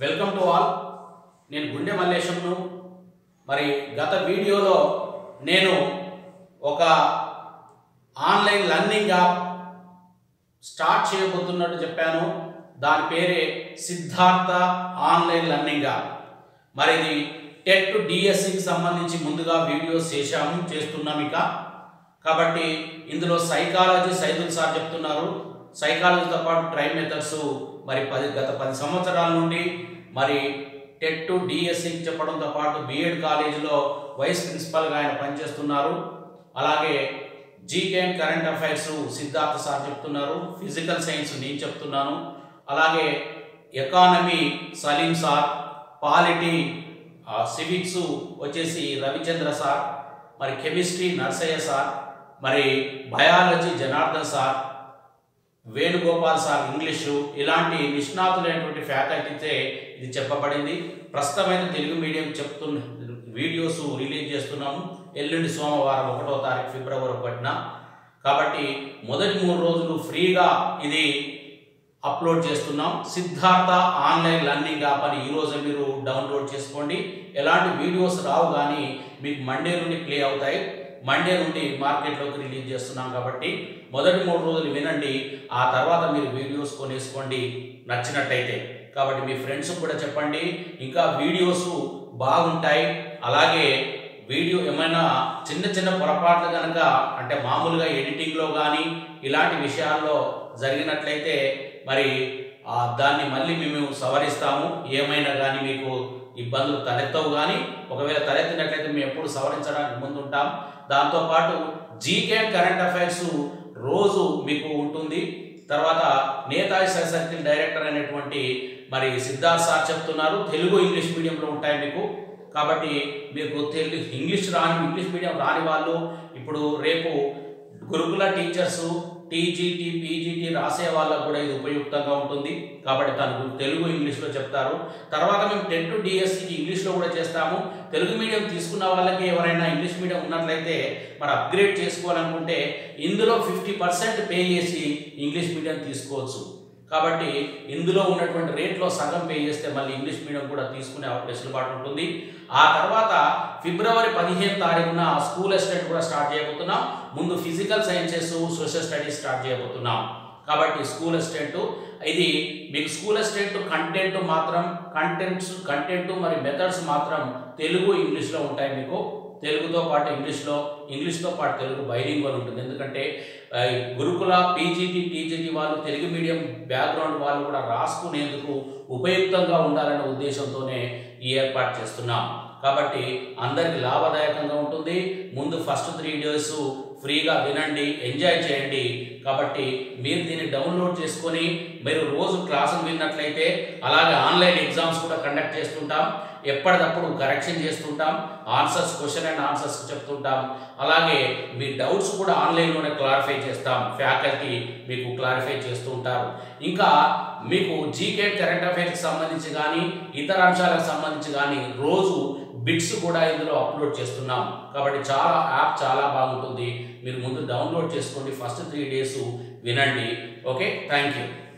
Welcome to all. నేను గుండె మల్లేశంను. మరి గత వీడియోలో నేను ఒక ఆన్లైన్ లెర్నింగ్ యాప్ స్టార్ట్ చేయబోతున్నట్టు చెప్పాను. దాని పేరే సిద్ధార్థ ఆన్లైన్ లెర్నింగ్ యాప్. మరి ఇది టెట్ డిఎస్సికి సంబంధించి ముందుగా వీడియోస్ చేస్తున్నాం ఇక. కాబట్టి ఇందులో సైకాలజీ సైదుల్ సార్ చెప్తున్నారు. సైకాలజీతో పాటు ట్రైన్ మెథడ్స్ మరి గత 10 సంవత్సరాల నుండి మరి టెట్ డిఎస్సికి చెప్పడంతో పాటు బిఎడ్ కాలేజీలో వైస్ ప్రిన్సిపల్గా ఆయన పనిచేస్తున్నారు. అలాగే GK and current affairs Siddhartha sir చెప్తున్నారు. ఫిజికల్ సైన్స్ నేను చెప్తున్నాను. అలాగే economy Salim sir, polity civics వచ్చేసి రవిచంద్ర సార్, మరి కెమిస్ట్రీ నర్సయ్య సార్, మరి biology Janardhan sir, Venugopal sir English, ఇలాంటి నిష్ణాతులైనటువంటి ఫ్యాకల్టీతే ఇది చెప్పబడింది. ప్రస్తుతమైన తెలుగు మీడియం వీడియోస్ రిలీజ్ చేస్తున్నాము. ఎల్లుండి సోమవారం 1వ తారీఖు ఫిబ్రవరి 1న. కాబట్టి మొదటి 3 రోజులు ఫ్రీగా ఇది అప్లోడ్ చేస్తున్నాం. సిద్ధార్థ ఆన్లైన్ లెర్నింగ్ యాప్ అని ఈరోజు మీరు డౌన్లోడ్ చేసుకోండి. ఎలాంటి వీడియోస్ రావు కానీ మీకు మండే నుండి ప్లే అవుతాయి. మండే నుండి మార్కెట్లోకి రిలీజ్ చేస్తున్నాం. కాబట్టి మొదటి 3 రోజులు వినండి. ఆ తర్వాత మీరు వీడియోస్ కొనేసుకోండి నచ్చినట్టయితే. కాబట్టి మీ ఫ్రెండ్స్ కూడా చెప్పండి. ఇంకా వీడియోస్ బాగుంటాయి. అలాగే వీడియో ఏమైనా చిన్న పొరపాట్లు కనుక అంటే మామూలుగా ఎడిటింగ్లో కానీ ఇలాంటి విషయాల్లో జరిగినట్లయితే మరి దాన్ని మళ్ళీ మేము సవరిస్తాము. ఏమైనా కానీ మీకు ఇబ్బందులు తలెత్తవు. కానీ ఒకవేళ తలెత్తినట్లయితే మేము ఎప్పుడు సవరించడానికి ముందుంటాం. దాంతోపాటు జీకే అండ్ కరెంట్ అఫైర్స్ రోజు మీకు ఉంటుంది. తర్వాత నేతాజీ సర్కిల్ డైరెక్టర్ అనేటువంటి మరి సిద్ధార్థ్ సార్ చెప్తున్నారు. తెలుగు ఇంగ్లీష్ మీడియంలో ఉంటాయి మీకు. కాబట్టి మీకు ఇంగ్లీష్ మీడియం రాని వాళ్ళు ఇప్పుడు రేపు గురుకుల టీచర్స్ టీజీటీ పీజీటీ రాసే వాళ్ళకు కూడా ఇది ఉపయుక్తంగా ఉంటుంది. కాబట్టి తను తెలుగు ఇంగ్లీష్లో చెప్తారు. తర్వాత మేము టెట్ డిఎస్సికి ఇంగ్లీష్లో కూడా చేస్తాము. తెలుగు మీడియం తీసుకున్న వాళ్ళకి ఎవరైనా ఇంగ్లీష్ మీడియం ఉన్నట్లయితే మరి అప్గ్రేడ్ చేసుకోవాలనుకుంటే ఇందులో 50% పే చేసి ఇంగ్లీష్ మీడియం తీసుకోవచ్చు. కాబట్టి ఇందులో ఉన్నటువంటి రేట్లో సగం పే చేస్తే మళ్ళీ ఇంగ్లీష్ మీడియం కూడా తీసుకునే వెసులుబాటు ఉంటుంది. ఆ తర్వాత ఫిబ్రవరి 15 తారీఖున స్కూల్ అసిస్టెంట్ కూడా స్టార్ట్ చేయబోతున్నాం. ముందు physical sciences social studies start చేయబోతున్నాం. కాబట్టి స్కూల్ అసిస్టెంట్ ఇది మీకు స్కూల్ అసిస్టెంట్ కంటెంట్ మరి మెథడ్స్ మాత్రం తెలుగు ఇంగ్లీష్లో ఉంటాయి. మీకు తెలుగుతో పాటు ఇంగ్లీష్తో పాటు తెలుగు బైలింగ్వల్ ఉంటుంది. ఎందుకంటే గురుకుల పీజీటీ టీజీటీ వాళ్ళు తెలుగు మీడియం బ్యాక్గ్రౌండ్ వాళ్ళు కూడా రాసుకునేందుకు ఉపయుక్తంగా ఉండాలనే ఉద్దేశంతోనే ఈ ఏర్పాటు చేస్తున్నాం. కాబట్టి అందరికి లాభదాయకంగా ఉంటుంది. ముందు ఫస్ట్ 3 డేస్ ఫ్రీగా వినండి, ఎంజాయ్ చేయండి. కాబట్టి మీరు దీన్ని డౌన్లోడ్ చేసుకొని మీరు రోజు క్లాసులు విన్నట్లయితే అలాగే ఆన్లైన్ ఎగ్జామ్స్ కూడా కండక్ట్ చేస్తుంటాం. ఎప్పటికప్పుడు కరెక్షన్ చేస్తుంటాం. క్వశ్చన్ అండ్ ఆన్సర్స్ చెప్తుంటాం. అలాగే మీ డౌట్స్ కూడా ఆన్లైన్లోనే క్లారిఫై చేస్తాం. ఫ్యాకల్టీ మీకు క్లారిఫై చేస్తూ ఉంటారు. ఇంకా మీకు జీకే కరెంట్ అఫైర్స్కి సంబంధించి కానీ ఇతర అంశాలకు సంబంధించి కానీ రోజు బిట్స్ కూడా ఇందులో అప్లోడ్ చేస్తున్నాం. కాబట్టి యాప్ చాలా బాగుంటుంది. మీరు ముందు డౌన్లోడ్ చేసుకోండి. ఫస్ట్ 3 డేస్ వినండి. Okay, thank you.